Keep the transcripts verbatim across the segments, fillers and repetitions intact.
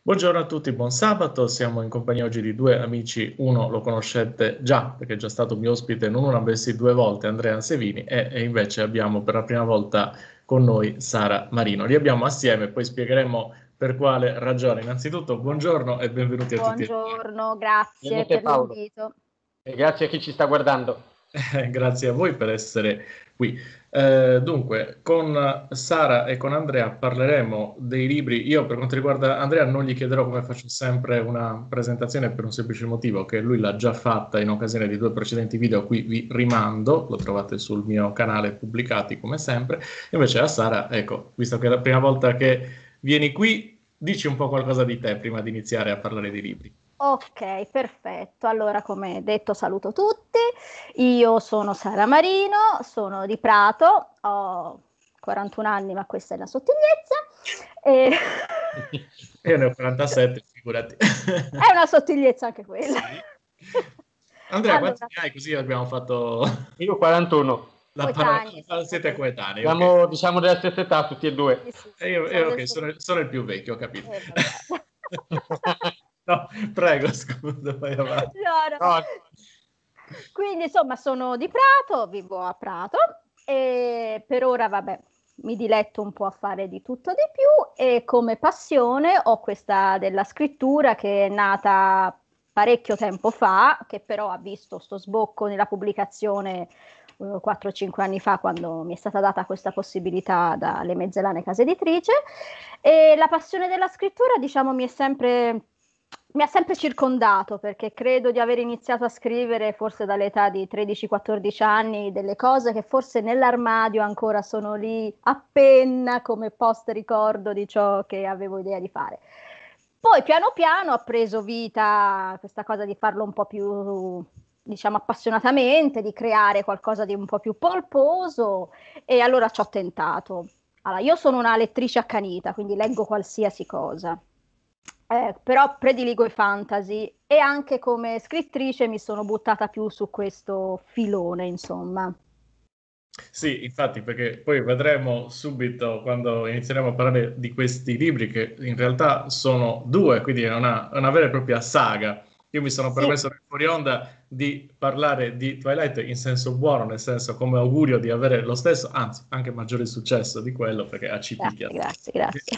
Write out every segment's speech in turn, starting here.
Buongiorno a tutti, buon sabato, siamo in compagnia oggi di due amici, uno lo conoscete già perché è già stato mio ospite non una bensì due volte, Andrea Ansevini, e, e invece abbiamo per la prima volta con noi Sara Marino. Li abbiamo assieme, poi spiegheremo per quale ragione. Innanzitutto buongiorno e benvenuti a tutti e due. Buongiorno, grazie Benvenuto per Paolo l'invito. e grazie a chi ci sta guardando. Grazie a voi per essere qui. Eh, dunque, con Sara e con Andrea parleremo dei libri. Io, per quanto riguarda Andrea, non gli chiederò, come faccio sempre, una presentazione per un semplice motivo, che lui l'ha già fatta in occasione di due precedenti video a cui vi rimando, lo trovate sul mio canale pubblicati come sempre. Invece a Sara, ecco, visto che è la prima volta che vieni qui, dici un po' qualcosa di te prima di iniziare a parlare dei libri. Ok, perfetto. Allora, come detto, saluto tutti. Io sono Sara Marino, sono di Prato, ho quarantuno anni, ma questa è la sottigliezza. E... Io ne ho quarantasette, figurati. È una sottigliezza anche quella. Sì. Andrea, Allora, quanti ne hai? Così abbiamo fatto Io quarantuno. la coetanei, parola. Siete siamo coetanei, ok. Siamo, diciamo, della stessa età tutti e due. Sì, sì, E sì, io, siamo io, del ok, stesso- sono, sono il più vecchio, ho capito. Eh, vabbè. No, prego, scusa, vai avanti. No, no. No, Quindi insomma sono di Prato, vivo a Prato e per ora vabbè mi diletto un po' a fare di tutto di più e come passione ho questa della scrittura che è nata parecchio tempo fa, che però ha visto sto sbocco nella pubblicazione eh, quattro cinque anni fa quando mi è stata data questa possibilità dalle Mezzelane Casa Editrice. E la passione della scrittura, diciamo, mi è sempre, mi ha sempre circondato, perché credo di aver iniziato a scrivere forse dall'età di tredici quattordici anni delle cose che forse nell'armadio ancora sono lì a penna come post ricordo di ciò che avevo idea di fare. Poi piano piano ha preso vita questa cosa di farlo un po' più, diciamo, appassionatamente, di creare qualcosa di un po' più polposo e allora ci ho tentato. Allora, io sono una lettrice accanita, quindi leggo qualsiasi cosa, eh, però prediligo i fantasy e anche come scrittrice mi sono buttata più su questo filone, insomma. Sì, infatti, perché poi vedremo subito quando inizieremo a parlare di questi libri, che in realtà sono due, quindi è una, una vera e propria saga. Io mi sono Sì, permesso nel fuori onda di parlare di Twilight in senso buono, nel senso come augurio di avere lo stesso, anzi anche maggiore successo di quello, perché a ci picchia. grazie, grazie, grazie.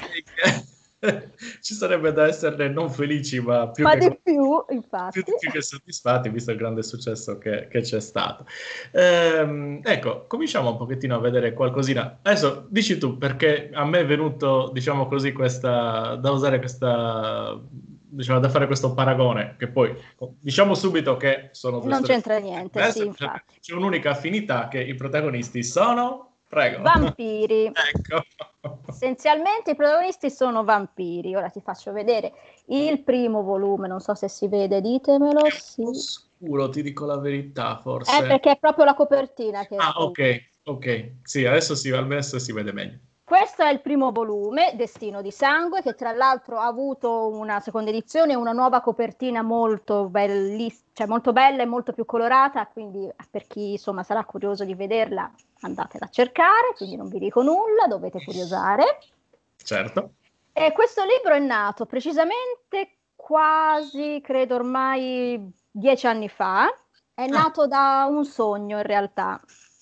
Ci sarebbe da esserne non felici, ma più Ma che, di più, più, infatti. più che soddisfatti, visto il grande successo che, che c'è stato. Ehm, ecco, cominciamo un pochettino a vedere qualcosina. Adesso dici tu, perché a me è venuto, diciamo così, questa, da usare questa, diciamo, da fare questo paragone, che poi diciamo subito che sono due Non storie c'entra niente, sì, diverse, c'è infatti. c'è un'unica affinità, che i protagonisti sono... Prego. Vampiri. Ecco. Essenzialmente i protagonisti sono vampiri. Ora ti faccio vedere il primo volume, non so se si vede, ditemelo. È un Sì. po' scuro, ti dico la verità, È forse. perché è proprio la copertina che è Ah, scura. ok, ok. Sì, adesso si, adesso si vede meglio. Questo è il primo volume, Destino di sangue, che tra l'altro ha avuto una seconda edizione e una nuova copertina molto, belliss- cioè molto bella e molto più colorata, quindi per chi insomma sarà curioso di vederla andatela a cercare, quindi non vi dico nulla, dovete curiosare. Certo. E questo libro è nato precisamente quasi, credo ormai dieci anni fa, è Ah, nato da un sogno in realtà.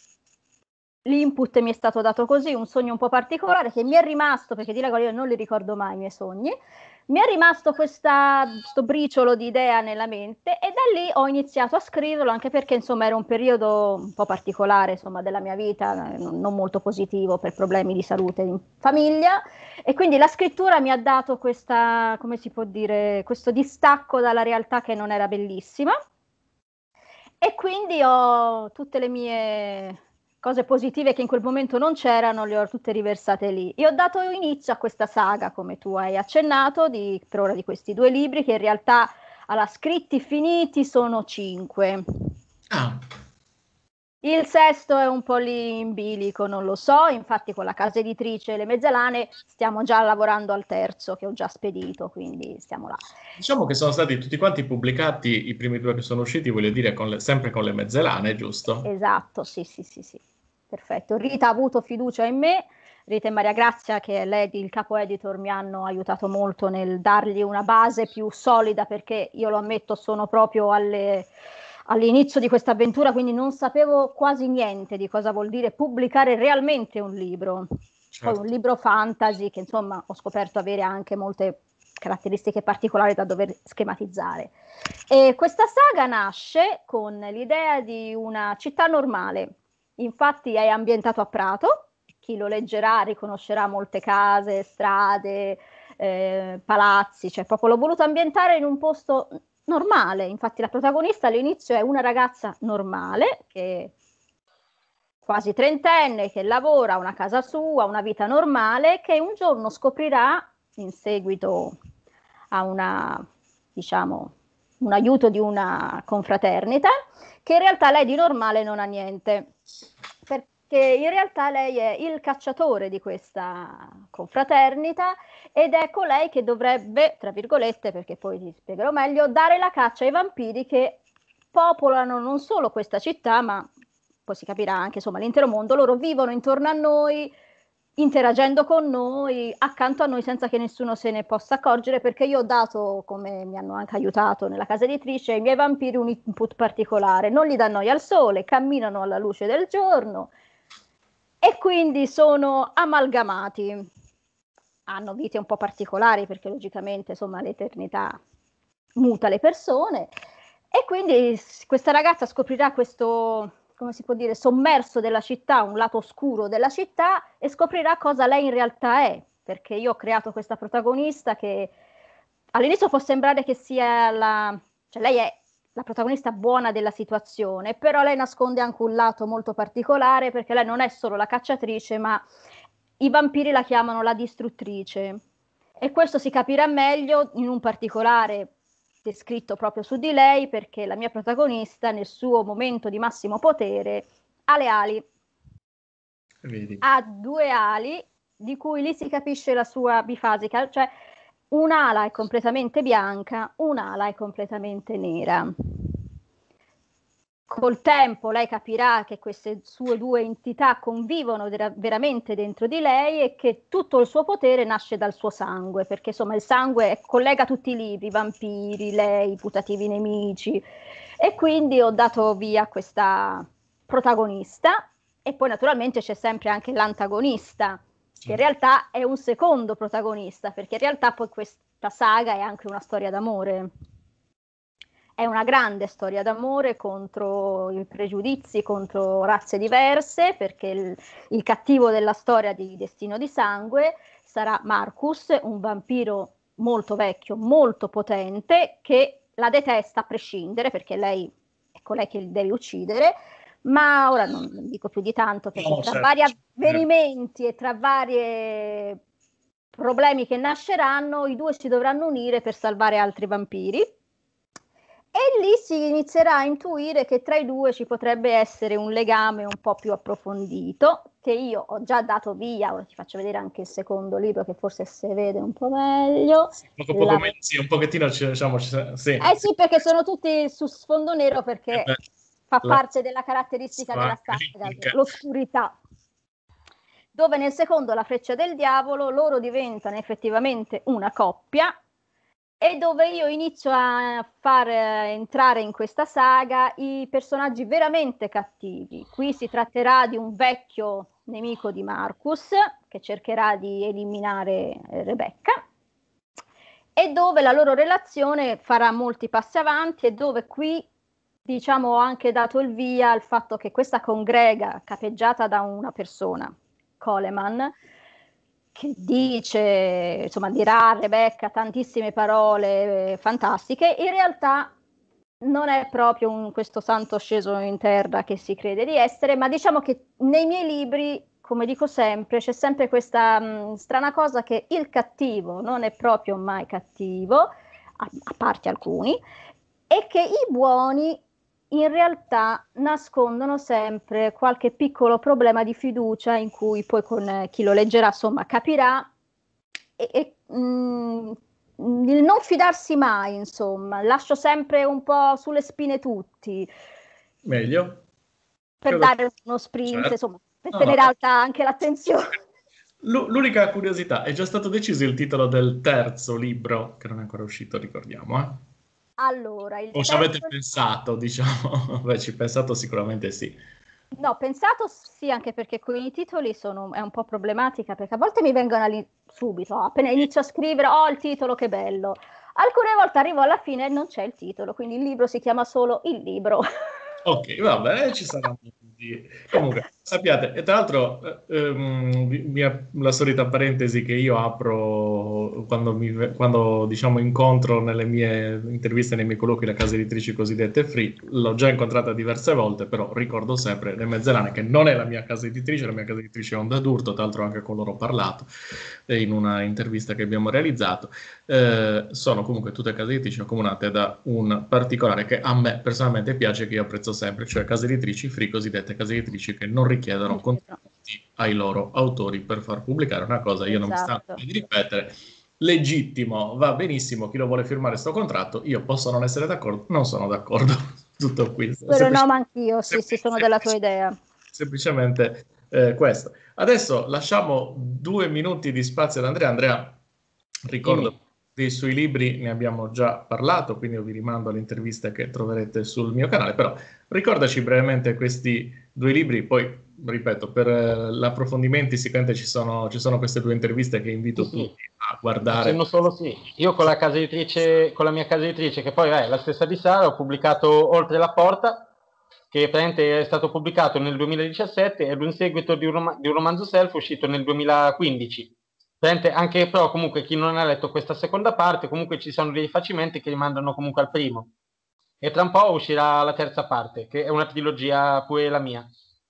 L'input mi è stato dato così, un sogno un po' particolare che mi è rimasto, perché di regola io non li ricordo mai i miei sogni, mi è rimasto questa, questo briciolo di idea nella mente e da lì ho iniziato a scriverlo, anche perché insomma era un periodo un po' particolare insomma, della mia vita, non, non molto positivo per problemi di salute in famiglia e quindi la scrittura mi ha dato questa, come si può dire, questo distacco dalla realtà che non era bellissima. E quindi ho tutte le mie cose positive che in quel momento non c'erano, le ho tutte riversate lì. E ho dato inizio a questa saga, come tu hai accennato, di, per ora di questi due libri, che in realtà, alla scritti finiti, sono cinque. ah. Il sesto è un po' lì in bilico, non lo so, infatti con la casa editrice Le Mezzelane stiamo già lavorando al terzo, che ho già spedito, quindi stiamo là. Diciamo che sono stati tutti quanti pubblicati, i primi due che sono usciti, voglio dire, con le- sempre con le mezzelane, giusto? Esatto, sì, sì, sì, sì, perfetto. Rita ha avuto fiducia in me, Rita e Maria Grazia, che è lei, il capo editor, mi hanno aiutato molto nel dargli una base più solida, perché io lo ammetto, sono proprio alle, all'inizio di questa avventura, quindi non sapevo quasi niente di cosa vuol dire pubblicare realmente un libro. Certo. Poi un libro fantasy che insomma ho scoperto avere anche molte caratteristiche particolari da dover schematizzare. E questa saga nasce con l'idea di una città normale, infatti è ambientato a Prato, chi lo leggerà riconoscerà molte case, strade, eh, palazzi, cioè proprio l'ho voluto ambientare in un posto normale, infatti la protagonista all'inizio è una ragazza normale, che quasi trentenne, che lavora, ha una casa sua, una vita normale, che un giorno scoprirà, in seguito a una, diciamo, un aiuto di una confraternita, che in realtà lei di normale non ha niente, perché in realtà lei è il cacciatore di questa confraternita ed è colei che dovrebbe, tra virgolette, perché poi ti spiegherò meglio, dare la caccia ai vampiri che popolano non solo questa città, ma poi si capirà anche insomma l'intero mondo. Loro vivono intorno a noi, interagendo con noi, accanto a noi, senza che nessuno se ne possa accorgere, perché io ho dato, come mi hanno anche aiutato nella casa editrice, ai miei vampiri un input particolare: non gli danno noia al sole, camminano alla luce del giorno e quindi sono amalgamati, hanno vite un po' particolari perché logicamente insomma l'eternità muta le persone, e quindi questa ragazza scoprirà questo, come si può dire, sommerso della città, un lato oscuro della città, e scoprirà cosa lei in realtà è, perché io ho creato questa protagonista che all'inizio può sembrare che sia la, cioè lei è la protagonista buona della situazione, però lei nasconde anche un lato molto particolare, perché lei non è solo la cacciatrice, ma i vampiri la chiamano la distruttrice, e questo si capirà meglio in un particolare descritto proprio su di lei, perché la mia protagonista nel suo momento di massimo potere ha le ali. Vedi. Ha due ali di cui lì si capisce la sua bifasica, cioè un'ala è completamente bianca, un'ala è completamente nera. Col tempo lei capirà che queste sue due entità convivono vera- veramente dentro di lei e che tutto il suo potere nasce dal suo sangue, perché insomma il sangue collega tutti i libri, i vampiri, lei, i putativi nemici, e quindi ho dato via questa protagonista, e poi naturalmente c'è sempre anche l'antagonista, che in realtà è un secondo protagonista, perché in realtà poi questa saga è anche una storia d'amore. È una grande storia d'amore contro i pregiudizi, contro razze diverse, perché il, il cattivo della storia di Destino di Sangue sarà Marcus, un vampiro molto vecchio, molto potente, che la detesta a prescindere, perché lei è colei che deve uccidere. Ma ora non, non dico più di tanto, perché no, tra certo. vari avvenimenti e tra vari problemi che nasceranno, i due si dovranno unire per salvare altri vampiri. E lì si inizierà a intuire che tra i due ci potrebbe essere un legame un po' più approfondito, che io ho già dato via. Ora ti faccio vedere anche il secondo libro, che forse si vede un po' meglio. Sì, poco, poco La... meno, sì, un pochettino, diciamo, sì. Eh sì, perché sono tutti su sfondo nero, perché eh fa la... parte della caratteristica della saga, l'oscurità. Dove nel secondo, La Freccia del Diavolo, loro diventano effettivamente una coppia, e dove io inizio a far entrare in questa saga i personaggi veramente cattivi. Qui si tratterà di un vecchio nemico di Marcus che cercherà di eliminare Rebecca, e dove la loro relazione farà molti passi avanti, e dove qui, diciamo, ho anche dato il via al fatto che questa congrega, capeggiata da una persona, Coleman, che dice, insomma, dirà a Rebecca tantissime parole eh, fantastiche, in realtà non è proprio un, questo santo sceso in terra che si crede di essere, ma diciamo che nei miei libri, come dico sempre, c'è sempre questa mh, strana cosa, che il cattivo non è proprio mai cattivo, a, a parte alcuni, e che i buoni in realtà nascondono sempre qualche piccolo problema di fiducia, in cui poi con eh, chi lo leggerà insomma capirà, e, e mh, il non fidarsi mai, insomma, lascio sempre un po' sulle spine tutti. Meglio. Per Credo... dare uno sprint, certo. Insomma, per no, tenere no. alta anche l'attenzione. L'unica curiosità, è già stato deciso il titolo del terzo libro, che non è ancora uscito, ricordiamo, eh? Allora, il O ci terzo... avete pensato, diciamo? Beh, ci pensato sicuramente sì. No, pensato sì, anche perché con i titoli sono, è un po' problematica, perché a volte mi vengono lì subito, appena inizio a scrivere, oh il titolo che bello. Alcune volte arrivo alla fine e non c'è il titolo, quindi il libro si chiama solo Il libro. Ok, va bene, ci saranno tutti. Comunque, sappiate, e tra l'altro, eh, ehm, vi- mia- la solita parentesi che io apro quando, mi, quando diciamo, incontro nelle mie interviste, nei miei colloqui, le case editrici cosiddette free, l'ho già incontrata diverse volte, però ricordo sempre le Mezzelane, che non è la mia casa editrice, la mia casa editrice è Onda d'Urto, tra l'altro anche con loro ho parlato eh, in una intervista che abbiamo realizzato. Eh, sono comunque tutte case editrici accomunate da un particolare che a me personalmente piace, che io apprezzo sempre, cioè case editrici free, cosiddette case editrici che non richiedono contributi ai loro autori per far pubblicare una cosa. Io non mi stanco Esatto. di ripetere, legittimo, va benissimo, chi lo vuole firmare sto contratto, io posso non essere d'accordo, non sono d'accordo, tutto qui. Però no, ma Semplicemente, anch'io, sì, sì, sono della tua idea. semplicemente eh, questo. Adesso lasciamo due minuti di spazio ad Andrea. Andrea, ricordo Dimmi. dei suoi libri ne abbiamo già parlato, quindi io vi rimando alle interviste che troverete sul mio canale, però ricordaci brevemente questi due libri, poi ripeto, per eh, l'approfondimento sicuramente ci sono, ci sono queste due interviste che invito Sì, sì. tutti a guardare. Accenno solo sì. Io con la casa editrice, con la mia casa editrice, che poi è la stessa di Sara, ho pubblicato Oltre la porta, che praticamente è stato pubblicato nel duemiladiciassette ed è un seguito di un, rom- di un romanzo self uscito nel duemilaquindici. Praticamente anche però comunque chi non ha letto questa seconda parte, comunque ci sono dei rifacimenti che rimandano comunque al primo. E tra un po' uscirà la terza parte, che è una trilogia pure la mia.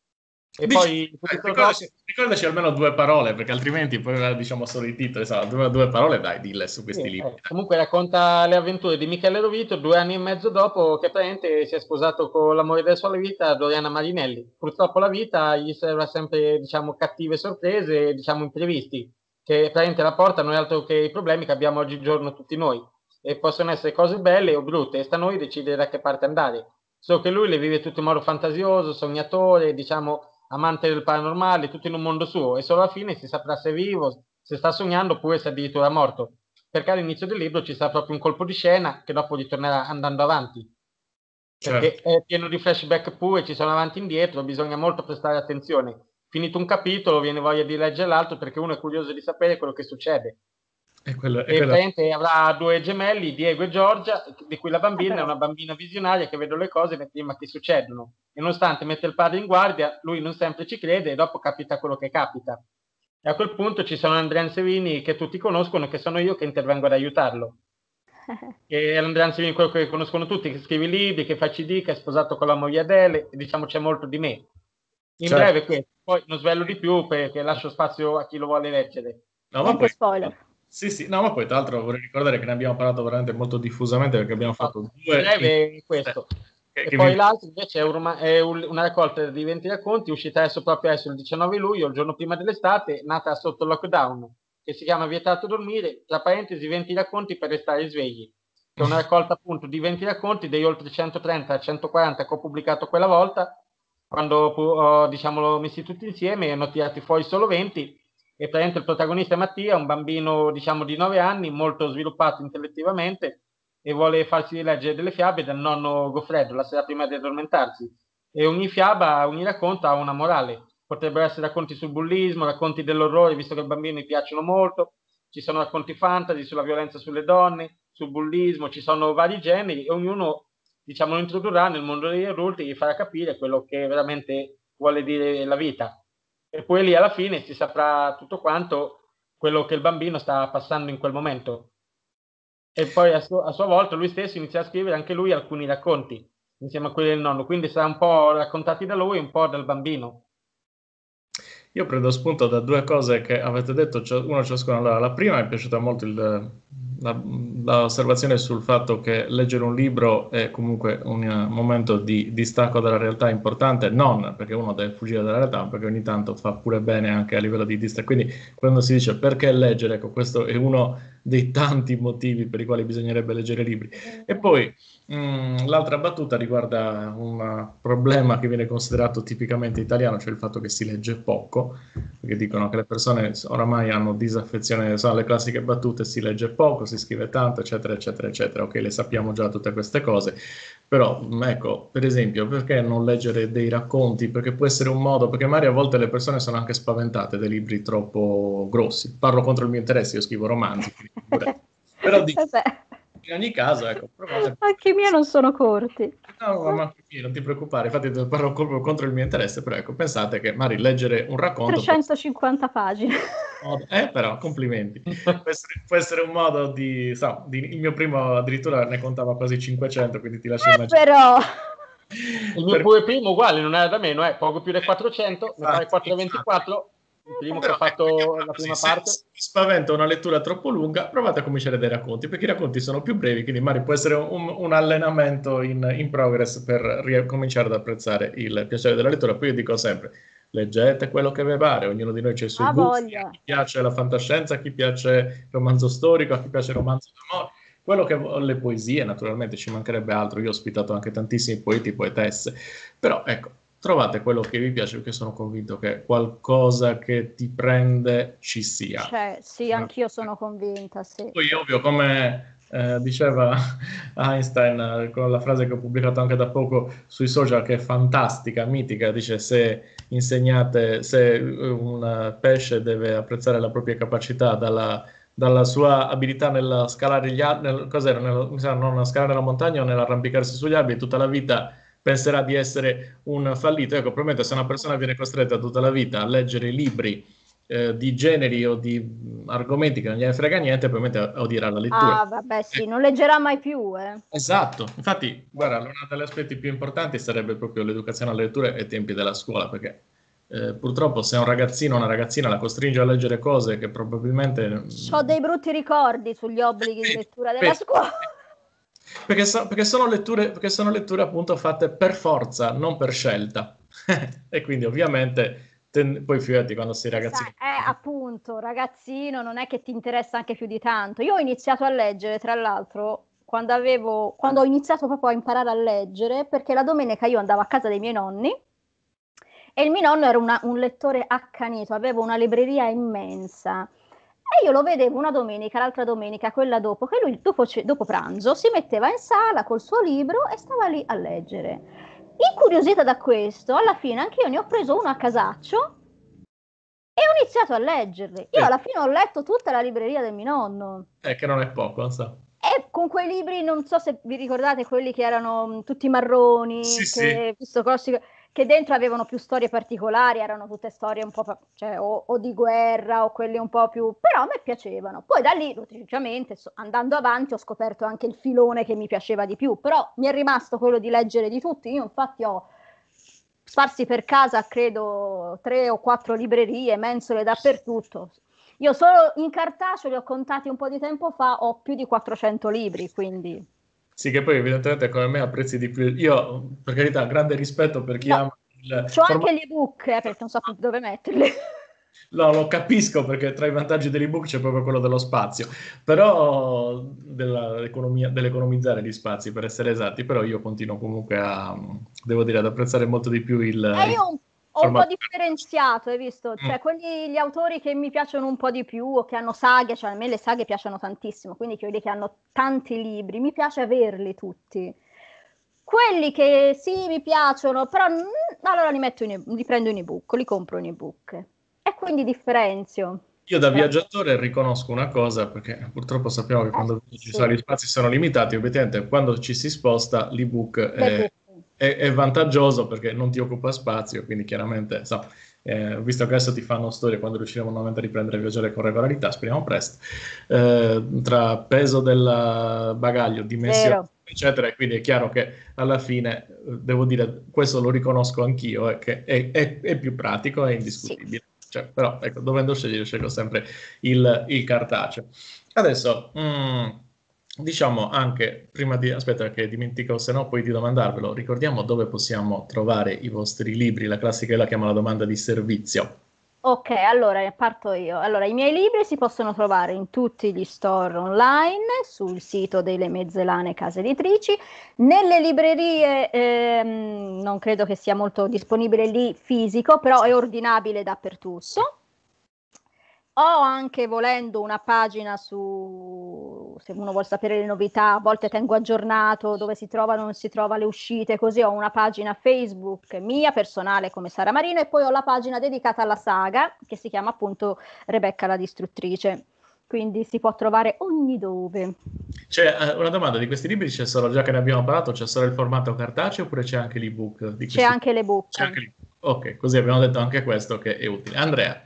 E Dici, poi eh, subito dopo... ricordaci, ricordaci almeno due parole, perché altrimenti poi eh, diciamo solo i titoli, insomma, due, due parole dai, dille su Sì, questi libri. eh, Dai. comunque racconta le avventure di Michele Rovito due anni e mezzo dopo che praticamente si è sposato con l'amore della sua vita, Doriana Marinelli. Purtroppo la vita gli serve sempre, diciamo, cattive sorprese, diciamo, imprevisti, che praticamente la portano è altro che i problemi che abbiamo oggigiorno tutti noi. E possono essere cose belle o brutte, e sta a noi decidere da che parte andare. Solo che lui le vive tutto in modo fantasioso, sognatore, diciamo, amante del paranormale, tutto in un mondo suo, e solo alla fine si saprà se è vivo, se sta sognando, oppure se è addirittura morto, perché all'inizio del libro ci sarà proprio un colpo di scena che dopo ritornerà andando avanti, perché Certo. è pieno di flashback pure, ci sono avanti e indietro, bisogna molto prestare attenzione. Finito un capitolo, viene voglia di leggere l'altro perché uno è curioso di sapere quello che succede. E quello, e E quello... praticamente avrà due gemelli, Diego e Giorgia, di cui la Eh, bambina è però. una bambina visionaria che vede le cose prima che succedono. E nonostante mette il padre in guardia, lui non sempre ci crede e dopo capita quello che capita. E a quel punto ci sono Andrea Ansevini che tutti conoscono, che sono io che intervengo ad aiutarlo. E Andrea Ansevini, quello che conoscono tutti, che scrive libri, che fa C D, che è sposato con la moglie Adele, e diciamo c'è molto di me. In Certo. breve questo, poi non svelo di più perché lascio spazio a chi lo vuole leggere. No, ma Niente poi, spoiler. sì, sì, no, ma poi tra l'altro vorrei ricordare che ne abbiamo parlato veramente molto diffusamente perché abbiamo fatto Infatti, in due breve è interviste questo. che, E che vi... poi l'altro invece è, un roma- è un- una raccolta di venti racconti uscita adesso proprio adesso il diciannove luglio, il giorno prima dell'estate, nata sotto lockdown, che si chiama Vietato dormire, tra parentesi venti racconti per restare svegli, che è una raccolta appunto di venti racconti degli oltre centotrenta centoquaranta che ho pubblicato quella volta, quando ho diciamo, l'ho messi tutti insieme e ne ho tirati fuori solo venti, e praticamente il protagonista è Mattia, un bambino diciamo di nove anni, molto sviluppato intellettivamente, e vuole farsi leggere delle fiabe dal nonno Goffredo la sera prima di addormentarsi. E ogni fiaba, ogni racconto ha una morale. Potrebbero essere racconti sul bullismo, racconti dell'orrore, visto che ai bambini piacciono molto. Ci sono racconti fantasy sulla violenza sulle donne, sul bullismo, ci sono vari generi e ognuno, diciamo, lo introdurrà nel mondo degli adulti e gli farà capire quello che veramente vuole dire la vita. E poi lì alla fine si saprà tutto quanto quello che il bambino sta passando in quel momento. E poi a, su- a sua volta lui stesso inizia a scrivere anche lui alcuni racconti insieme a quelli del nonno, quindi sarà un po' raccontati da lui e un po' dal bambino. Io prendo spunto da due cose che avete detto, cio- uno ciascuno. Allora, la prima mi è piaciuta molto il- la- l'osservazione sul fatto che leggere un libro è comunque un eh, momento di distacco dalla realtà importante, non perché uno deve fuggire dalla realtà, ma perché ogni tanto fa pure bene anche a livello di distacco. Quindi quando si dice perché leggere, ecco, questo è uno dei tanti motivi per i quali bisognerebbe leggere libri. E poi mh, l'altra battuta riguarda un problema che viene considerato tipicamente italiano, cioè il fatto che si legge poco, perché dicono che le persone oramai hanno disaffezione, sono le classiche battute, si legge poco, si scrive tanto, eccetera, eccetera, eccetera. Ok, le sappiamo già tutte queste cose, però ecco, per esempio, perché non leggere dei racconti? Perché può essere un modo, perché magari a volte le persone sono anche spaventate dai libri troppo grossi. Parlo contro il mio interesse, io scrivo romanzi, però dico, in ogni caso, ecco, provate. Anche i miei non sono corti. No, ma anche io, non ti preoccupare, infatti parlo proprio contro il mio interesse, però ecco, pensate che magari leggere un racconto... trecentocinquanta pagine. Eh, però, complimenti. Può essere, può essere un modo di, so, di... Il mio primo addirittura ne contava quasi cinquecento, quindi ti lascio eh, immaginare. Però... Il mio pure primo uguale, non era da meno, eh, poco più del quattrocento, ne fai quattrocentoventiquattro. Il primo che ha fatto la prima parte. Se spaventa una lettura troppo lunga, provate a cominciare dai racconti, perché i racconti sono più brevi, quindi magari può essere un, un allenamento in, in progress per ricominciare ad apprezzare il piacere della lettura. Poi io dico sempre, leggete quello che vi pare, ognuno di noi c'ha i suoi Ah, gusti, voglia. a chi piace la fantascienza, a chi piace il romanzo storico, a chi piace il romanzo d'amore, quello che le poesie, naturalmente ci mancherebbe altro, io ho ospitato anche tantissimi poeti e poetesse, però ecco, trovate quello che vi piace, perché sono convinto che qualcosa che ti prende ci sia. Cioè, sì, anch'io sono convinta, sì. Poi ovvio, come eh, diceva Einstein eh, con la frase che ho pubblicato anche da poco sui social, che è fantastica, mitica, dice se insegnate, se un pesce deve apprezzare la propria capacità dalla, dalla sua abilità nel scalare gli alberi, cos'era, nel, mi sa, non scalare la montagna o nell'arrampicarsi sugli alberi, tutta la vita penserà di essere un fallito. Ecco, probabilmente se una persona viene costretta tutta la vita a leggere libri eh, di generi o di argomenti che non gliene frega niente, probabilmente odierà la lettura. Ah, vabbè, sì, non leggerà mai più, eh. Esatto, infatti, guarda, uno degli aspetti più importanti sarebbe proprio l'educazione alla lettura ai tempi della scuola, perché eh, purtroppo se un ragazzino o una ragazzina la costringe a leggere cose che probabilmente... Ho dei brutti ricordi sugli obblighi di lettura della Beh, scuola. Perché, so, perché, sono letture, perché sono letture appunto fatte per forza, non per scelta. E quindi ovviamente ten, poi figurati quando sei ragazzino. Eh, appunto, ragazzino, non è che ti interessa anche più di tanto. Io ho iniziato a leggere, tra l'altro, quando avevo, quando ho iniziato proprio a imparare a leggere, perché la domenica io andavo a casa dei miei nonni e il mio nonno era una, un lettore accanito, aveva una libreria immensa. E io lo vedevo una domenica, l'altra domenica, quella dopo, che lui dopo, dopo pranzo si metteva in sala col suo libro e stava lì a leggere. Incuriosita da questo, alla fine anche io ne ho preso uno a casaccio e ho iniziato a leggerli. Io alla fine ho letto tutta la libreria del mio nonno. Eh, che non è poco, non so. E con quei libri, non so se vi ricordate, quelli che erano tutti marroni, sì, che, sì. visto grossi, che dentro avevano più storie particolari, erano tutte storie un po', cioè, o, o di guerra o quelli un po' più, però a me piacevano. Poi da lì, logicamente, so, andando avanti ho scoperto anche il filone che mi piaceva di più, però mi è rimasto quello di leggere di tutti. Io infatti ho sparsi per casa, credo, tre o quattro librerie, mensole dappertutto. Io solo in cartaceo li ho contati un po' di tempo fa, ho più di quattrocento libri, quindi... Sì, che poi evidentemente come me apprezzi di più. Io, per carità, grande rispetto per chi no, ama il... C'ho formato... anche gli ebook, eh, perché non so dove metterli. No, lo capisco, perché tra i vantaggi dell'ebook c'è proprio quello dello spazio, però dell'economia, dell'economizzare gli spazi, per essere esatti, però io continuo comunque a, devo dire, ad apprezzare molto di più il... Eh, io il ho un po' differenziato, hai visto? Cioè, mm. quelli, gli autori che mi piacciono un po' di più o che hanno saghe, cioè a me le saghe piacciono tantissimo, quindi quelli che hanno tanti libri, mi piace averli tutti. Quelli che sì, mi piacciono, però mh, allora li metto in, li prendo in ebook, li compro in ebook. E quindi differenzio. Io da viaggiatore riconosco una cosa, perché purtroppo sappiamo che quando eh, ci sì. sono, gli spazi sono limitati, ovviamente quando ci si sposta l'ebook è, è, è vantaggioso perché non ti occupa spazio, quindi chiaramente, so, eh, visto che adesso ti fanno storie quando riusciremo nuovamente a riprendere a viaggiare con regolarità, speriamo presto, eh, tra peso del bagaglio, dimensioni, eccetera, e quindi è chiaro che alla fine, devo dire, questo lo riconosco anch'io, eh, che è, è, è più pratico, è indiscutibile. Sì. Cioè, però, ecco, dovendo scegliere, scelgo sempre il, il cartaceo. Adesso, mh, diciamo anche, prima di, aspetta che dimentico, se no poi di domandarvelo, ricordiamo dove possiamo trovare i vostri libri, la classica la chiama la domanda di servizio. Ok, allora parto io. Allora, i miei libri si possono trovare in tutti gli store online, sul sito delle Mezzelane Case Editrici, nelle librerie ehm, non credo che sia molto disponibile lì fisico, però è ordinabile dappertutto. Ho anche, volendo, una pagina su, se uno vuole sapere le novità, a volte tengo aggiornato dove si trovano o non si trova le uscite, così ho una pagina Facebook mia, personale, come Sara Marino, e poi ho la pagina dedicata alla saga, che si chiama appunto Rebecca la distruttrice. Quindi si può trovare ogni dove. C'è eh, una domanda: di questi libri c'è solo, già che ne abbiamo parlato, c'è solo il formato cartaceo oppure c'è anche l'ebook di C'è questi? anche C'è l'ebook. anche l'ebook. Ok, così abbiamo detto anche questo che è utile. Andrea.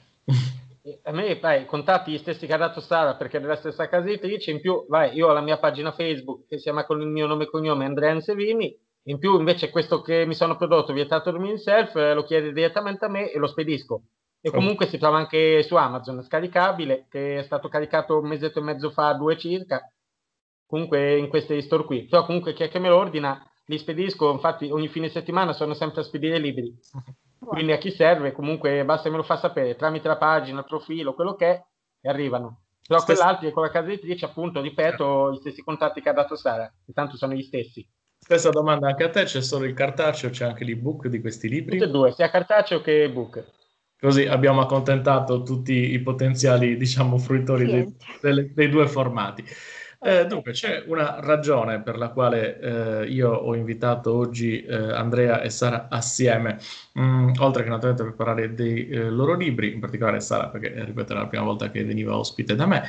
A me, vai, contatti gli stessi che ha dato Sara perché è della stessa casa editrice. In più, vai, io ho la mia pagina Facebook che si chiama con il mio nome e cognome Andrea Ansevini. In più, invece, questo che mi sono prodotto, Vietato Dormire in Self, eh, lo chiede direttamente a me e lo spedisco. E Ok. comunque si trova anche su Amazon, scaricabile, che è stato caricato un mesetto e mezzo fa, due circa. Comunque in questi store qui. Però comunque chi è che me lo ordina, li spedisco. Infatti ogni fine settimana sono sempre a spedire libri. Quindi a chi serve, comunque basta che me lo fa sapere tramite la pagina, il profilo, quello che è, e arrivano. Però Stessa, quell'altro è con la casa editrice, appunto, ripeto, gli stessi contatti che ha dato Sara, che tanto sono gli stessi. stessa domanda anche a te: c'è solo il cartaceo, c'è anche l'ebook di questi Tutte e libri? due, sia cartaceo che ebook. Così abbiamo accontentato tutti i potenziali, diciamo, fruitori dei, Clienti. delle- dei due formati. Eh, Ok. dunque, c'è una ragione per la quale eh, io ho invitato oggi eh, Andrea e Sara assieme, mm, oltre che naturalmente per parlare dei eh, loro libri, in particolare Sara, perché eh, ripeto, è la prima volta che veniva ospite da me,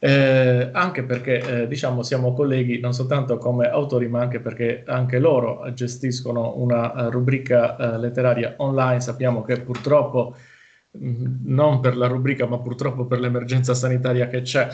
eh, anche perché eh, diciamo siamo colleghi non soltanto come autori, ma anche perché anche loro gestiscono una eh, rubrica eh, letteraria online. Sappiamo che purtroppo, mh, non per la rubrica, ma purtroppo per l'emergenza sanitaria che c'è,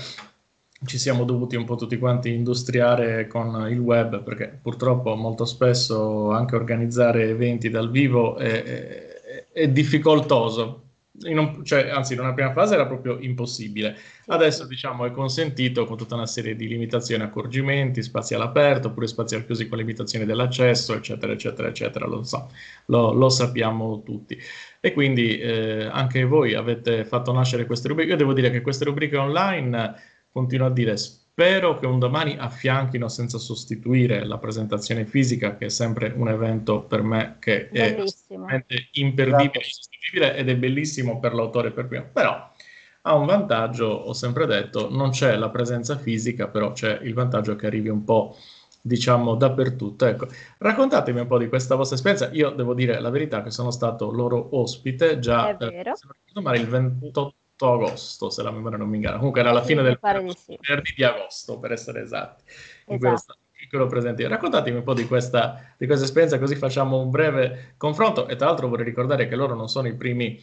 ci siamo dovuti un po' tutti quanti industriare con il web, perché purtroppo molto spesso anche organizzare eventi dal vivo è, è- è difficoltoso. In un- cioè, anzi, in una prima fase era proprio impossibile. Sì, Adesso, sì. diciamo, è consentito con tutta una serie di limitazioni, accorgimenti, spazi all'aperto, oppure spazi al chiusi con limitazioni dell'accesso, eccetera, eccetera, eccetera. Lo so, lo, lo sappiamo tutti. E quindi eh, anche voi avete fatto nascere queste rubriche. Io devo dire che queste rubriche online, continuo a dire, spero che un domani affianchino senza sostituire la presentazione fisica, che è sempre un evento per me che è Bellissimo. assolutamente imperdibile, insostituibile, ed è bellissimo per l'autore per primo. Però ha un vantaggio, ho sempre detto: non c'è la presenza fisica, però c'è il vantaggio che arrivi un po', diciamo, dappertutto. Ecco, raccontatemi un po' di questa vostra esperienza. Io devo dire la verità che sono stato loro ospite È già, eh, vero. se non ricordo male, il ventotto agosto, se la memoria non mi inganna. Comunque era la Sì, fine mi del pare di sì. venerdì di agosto, per essere esatti, in cui ero Esatto. stato in cui ero presente io. Raccontatemi un po' di questa, di questa esperienza, così facciamo un breve confronto. E tra l'altro vorrei ricordare che loro non sono i primi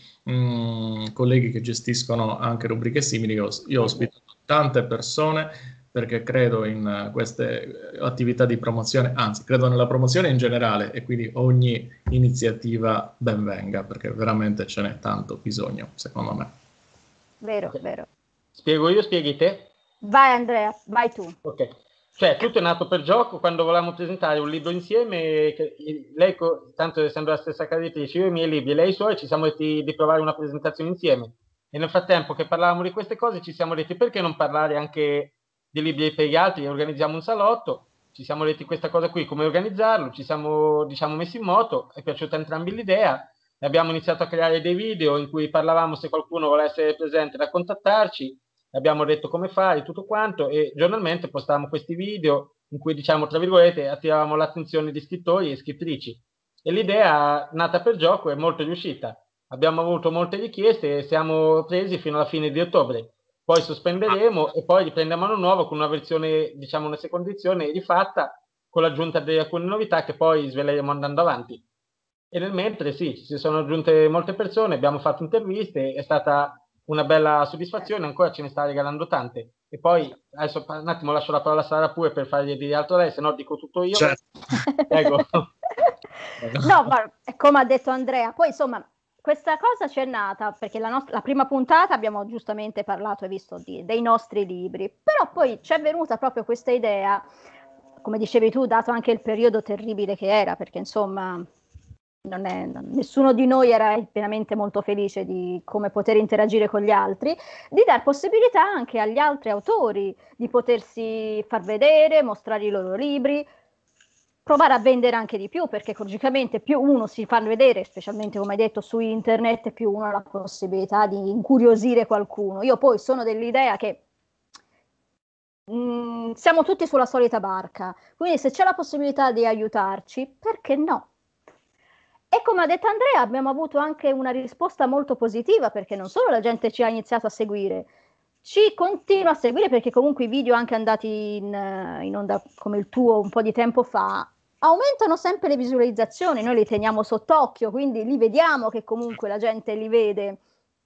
mh, colleghi che gestiscono anche rubriche simili. Io, io ho Sì, sì. ospitato tante persone perché credo in eh, queste attività di promozione, anzi, credo nella promozione in generale, e quindi ogni iniziativa ben venga, perché veramente ce n'è tanto bisogno, secondo me. Vero, Ok. vero. Spiego io, spieghi te? Vai Andrea, vai tu. Ok, cioè tutto è nato per gioco quando volevamo presentare un libro insieme, che lei, co- tanto essendo la stessa casa editrice, io i miei libri e lei i suoi, ci siamo detti di provare una presentazione insieme. E nel frattempo che parlavamo di queste cose ci siamo detti perché non parlare anche di libri per gli altri, organizziamo un salotto, ci siamo detti questa cosa qui, come organizzarlo, ci siamo diciamo messi in moto, è piaciuta a entrambi l'idea, e abbiamo iniziato a creare dei video in cui parlavamo se qualcuno volesse essere presente da contattarci, abbiamo detto come fare, tutto quanto, e giornalmente postavamo questi video in cui, diciamo, tra virgolette, attiravamo l'attenzione di scrittori e scrittrici. E l'idea, nata per gioco, è molto riuscita. Abbiamo avuto molte richieste e siamo presi fino alla fine di ottobre. Poi sospenderemo e poi riprendiamo anno nuovo con una versione, diciamo, una seconda edizione rifatta, con l'aggiunta di alcune novità che poi sveleremo andando avanti. E nel mentre, sì, si sono aggiunte molte persone, abbiamo fatto interviste, è stata una bella soddisfazione, ancora ce ne sta regalando tante. E poi adesso un attimo lascio la parola a Sara pure per fargli dire altro lei, se no dico tutto io. Certo. Prego. No, ma come ha detto Andrea, poi insomma, questa cosa c'è nata perché la, nostra, la prima puntata abbiamo giustamente parlato e visto di, dei nostri libri, però poi ci è venuta proprio questa idea, come dicevi tu, dato anche il periodo terribile che era, perché insomma non è, non, nessuno di noi era pienamente molto felice di come poter interagire con gli altri, di dar possibilità anche agli altri autori di potersi far vedere, mostrare i loro libri, provare a vendere anche di più, perché logicamente più uno si fa vedere, specialmente come hai detto su internet, più uno ha la possibilità di incuriosire qualcuno. Io poi sono dell'idea che mh, siamo tutti sulla solita barca, quindi se c'è la possibilità di aiutarci, perché no? E come ha detto Andrea, abbiamo avuto anche una risposta molto positiva, perché non solo la gente ci ha iniziato a seguire, ci continua a seguire, perché comunque i video anche andati in, in onda come il tuo un po' di tempo fa aumentano sempre le visualizzazioni, noi li teniamo sott'occhio, quindi li vediamo che comunque la gente li vede.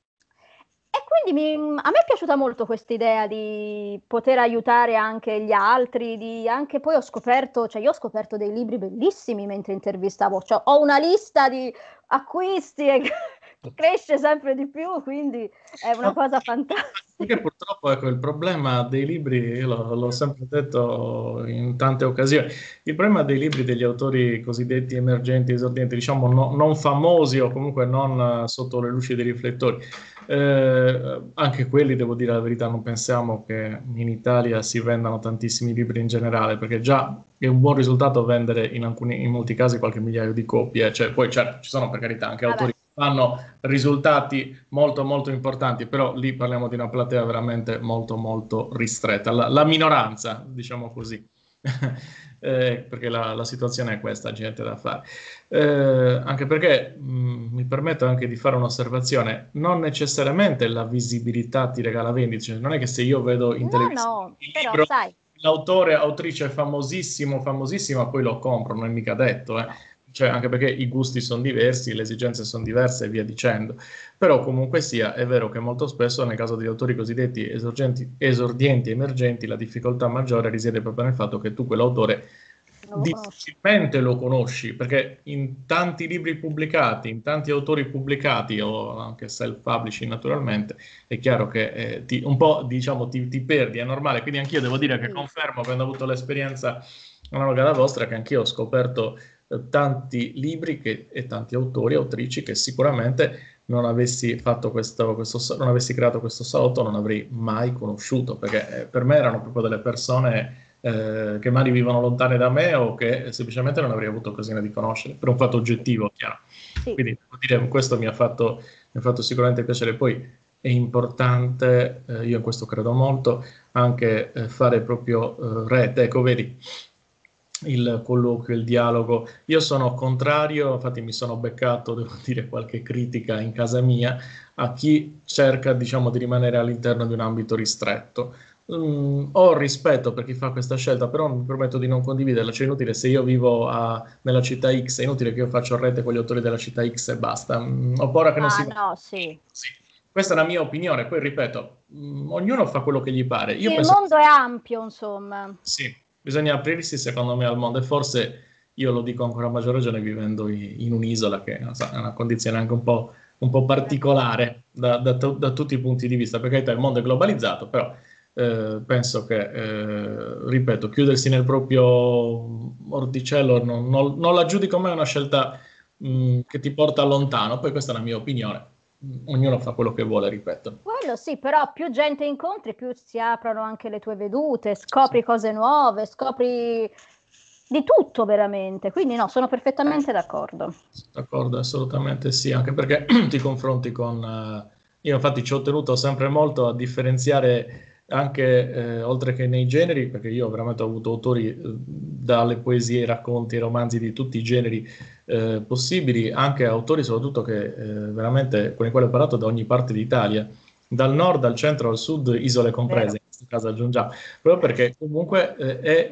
E quindi mi, a me è piaciuta molto questa idea di poter aiutare anche gli altri, di, anche poi ho scoperto, cioè io ho scoperto dei libri bellissimi mentre intervistavo, cioè ho una lista di acquisti e cresce sempre di più, quindi è una cosa fantastica. Perché purtroppo ecco, il problema dei libri, io l'ho, l'ho sempre detto in tante occasioni, il problema dei libri degli autori cosiddetti emergenti, esordienti, diciamo no, non famosi o comunque non uh, sotto le luci dei riflettori, eh, anche quelli, devo dire la verità, non pensiamo che in Italia si vendano tantissimi libri in generale, perché già è un buon risultato vendere in, alcuni, in molti casi qualche migliaio di copie, cioè, poi certo, ci sono per carità anche autori fanno risultati molto molto importanti, però lì parliamo di una platea veramente molto molto ristretta, la, la minoranza, diciamo così, eh, perché la, la situazione è questa, gente da fare. Eh, anche perché mh, mi permetto anche di fare un'osservazione, non necessariamente la visibilità ti regala vendita, cioè, non è che se io vedo in no, televisione no, il però libro, sai, l'autore, autrice famosissimo, famosissima, poi lo compro, non è mica detto, eh. Cioè, anche perché i gusti sono diversi, le esigenze sono diverse e via dicendo. Però comunque sia, è vero che molto spesso nel caso degli autori cosiddetti esorgenti, esordienti, emergenti, la difficoltà maggiore risiede proprio nel fatto che tu quell'autore non lo conosci. difficilmente lo conosci, perché in tanti libri pubblicati, in tanti autori pubblicati o anche self-publishing naturalmente, è chiaro che eh, ti, un po' diciamo ti, ti perdi, è normale. Quindi anch'io devo dire che confermo, avendo avuto l'esperienza analoga alla vostra, che anch'io ho scoperto tanti libri che, e tanti autori e autrici che sicuramente non avessi fatto questo, questo, non avessi creato questo salotto non avrei mai conosciuto, perché eh, per me erano proprio delle persone eh, che magari vivono lontane da me o che semplicemente non avrei avuto occasione di conoscere, per un fatto oggettivo, chiaro. Sì. Quindi devo dire, questo mi ha fatto, mi ha fatto sicuramente piacere. Poi è importante, eh, io in questo credo molto, anche eh, fare proprio eh, rete, ecco, vedi, il colloquio, il dialogo. Io sono contrario, infatti mi sono beccato, devo dire, qualche critica in casa mia a chi cerca, diciamo, di rimanere all'interno di un ambito ristretto. Mm, ho rispetto per chi fa questa scelta, però mi permetto di non condividerla. Cioè, è inutile, se io vivo a, nella città X, è inutile che io faccia rete con gli autori della città X e basta. Mm, ho paura che non Ah, si... no, sì. Sì. Questa è la mia opinione, poi ripeto, mm, ognuno fa quello che gli pare. Io Il penso mondo è ampio, insomma. sì, bisogna aprirsi secondo me al mondo e forse io lo dico ancora a maggior ragione vivendo in un'isola che non so, è una condizione anche un po', un po' particolare da, da, da tutti i punti di vista, perché il mondo è globalizzato, però eh, penso che, eh, ripeto, chiudersi nel proprio orticello non, non, non la giudico mai una scelta mh, che ti porta lontano, poi questa è la mia opinione. Ognuno fa quello che vuole, ripeto. Quello sì, però più gente incontri, più si aprono anche le tue vedute, scopri cose nuove, scopri di tutto veramente. Quindi no, sono perfettamente d'accordo. D'accordo, assolutamente sì, anche perché ti confronti con... eh, io infatti ci ho tenuto sempre molto a differenziare anche, eh, oltre che nei generi, perché io veramente ho avuto autori eh, dalle poesie, ai racconti, ai romanzi di tutti i generi eh, possibili, anche autori soprattutto che eh, veramente con i quali ho parlato da ogni parte d'Italia, dal nord al centro al sud, isole comprese, Vero. in questo caso aggiungiamo, proprio perché comunque eh, è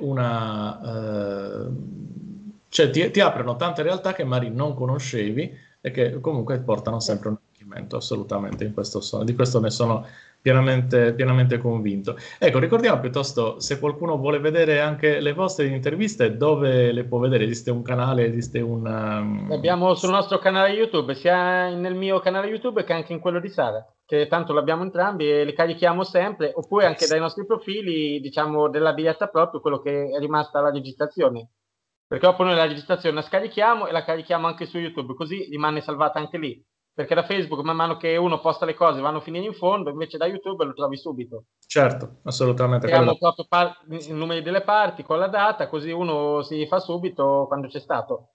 una... eh, cioè ti, ti aprono tante realtà che magari non conoscevi e che comunque portano sempre un arricchimento, assolutamente, in questo sono, di questo ne sono pienamente, pienamente convinto. Ecco, ricordiamo piuttosto, se qualcuno vuole vedere anche le vostre interviste, dove le può vedere? Esiste un canale, esiste un... Um... Le abbiamo sul nostro canale YouTube, sia nel mio canale YouTube che anche in quello di Sara, che tanto l'abbiamo entrambi e le carichiamo sempre, oppure anche dai nostri profili, diciamo, della diretta proprio, quello che è rimasta la registrazione. perché dopo noi la registrazione la scarichiamo e la carichiamo anche su YouTube, così rimane salvata anche lì, perché da Facebook man mano che uno posta le cose vanno a finire in fondo, invece da YouTube lo trovi subito. Certo, assolutamente. Creiamo proprio par- i numeri delle parti con la data, così uno si fa subito quando c'è stato.